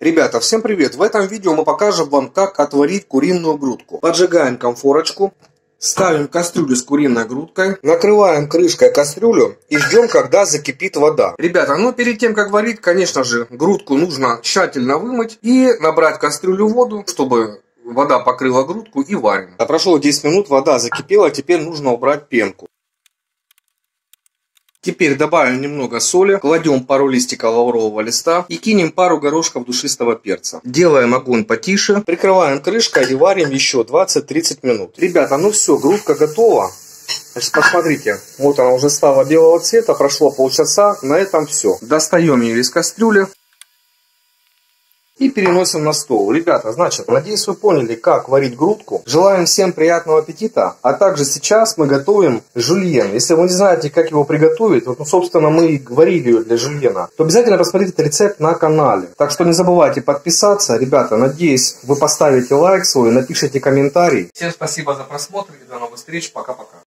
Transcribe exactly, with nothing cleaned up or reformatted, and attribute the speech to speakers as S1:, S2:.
S1: Ребята, всем привет! В этом видео мы покажем вам, как отварить куриную грудку. Поджигаем конфорочку, ставим кастрюлю с куриной грудкой, накрываем крышкой кастрюлю и ждем, когда закипит вода. Ребята, ну перед тем, как варить, конечно же, грудку нужно тщательно вымыть и набрать в кастрюлю воду, чтобы вода покрыла грудку, и варим. А прошло десять минут, вода закипела, теперь нужно убрать пенку. Теперь добавим немного соли, кладем пару листиков лаврового листа и кинем пару горошков душистого перца. Делаем огонь потише, прикрываем крышкой и варим еще двадцать-тридцать минут. Ребята, ну все, грудка готова. Значит, посмотрите, вот она уже стала белого цвета, прошло полчаса, на этом все. Достаем ее из кастрюли и переносим на стол. Ребята, значит, надеюсь, вы поняли, как варить грудку. Желаем всем приятного аппетита. А также сейчас мы готовим жульен. Если вы не знаете, как его приготовить, вот, ну, собственно, мы и варили ее для жульена, то обязательно посмотрите этот рецепт на канале. Так что не забывайте подписаться. Ребята, надеюсь, вы поставите лайк свой, напишите комментарий. Всем спасибо за просмотр и до новых встреч. Пока-пока.